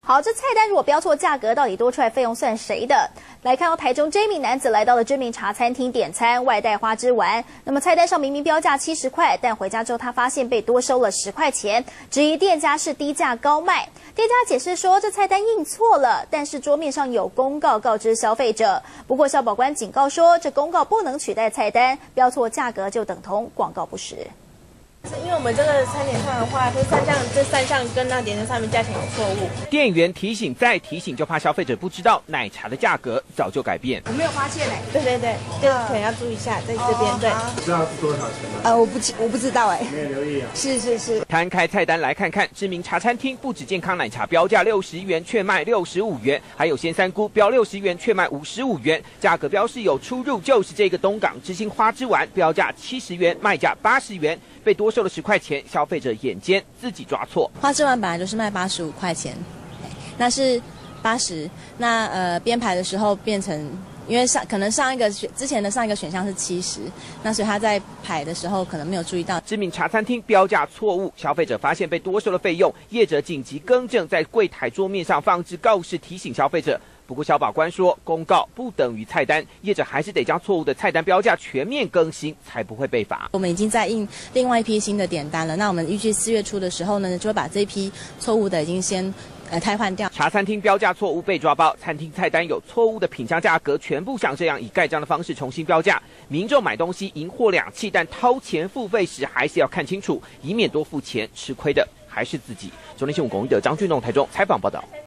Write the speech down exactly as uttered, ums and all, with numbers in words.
好，这菜单如果标错价格，到底多出来费用算谁的？来看到台中这一名男子来到了知名茶餐厅点餐，外带花枝丸。那么菜单上明明标价七十块，但回家之后他发现被多收了十块钱，质疑店家是低价高卖。店家解释说，这菜单印错了，但是桌面上有公告告知消费者。不过消保官警告说，这公告不能取代菜单，标错价格就等同广告不实。 因为我们这个餐点上的话，这三项这三项跟那点单上面价钱有错误。 店员提醒再提醒，就怕消费者不知道奶茶的价格早就改变。 我没有发现哎。 对对对，这个可能要注意一下，在这边对。 知道是多少钱吗？ 呃，我不我不知道哎。 没有留意啊。 是是是。 摊开菜单来看看，知名茶餐厅不止健康奶茶标价六十元，却卖六十五元，还有鲜三菇标六十元，却卖五十五元，价格标示有出入，就是这个东港之星花枝丸标价七十元，卖价八十元，被多收了十块钱。 消费者眼尖，自己抓错。 花枝丸本来就是卖八十五块钱，那是八十。那呃编排的时候变成，因为上可能上一个选之前的上一个选项是七十，那所以他在排的时候可能没有注意到。 知名茶餐厅标价错误，消费者发现被多收了费用，业者紧急更正，在柜台桌面上放置告示提醒消费者。 不过，消保官说，公告不等于菜单，业者还是得将错误的菜单标价全面更新，才不会被罚。 我们已经在印另外一批新的点单了，那我们预计四月初的时候呢，就会把这一批错误的已经先呃汰换掉。 茶餐厅标价错误被抓包，餐厅菜单有错误的品项价格，全部像这样以盖章的方式重新标价。民众买东西银货两讫，但掏钱付费时还是要看清楚，以免多付钱吃亏的还是自己。中天新闻龚一德、张俊栋台中采访报道。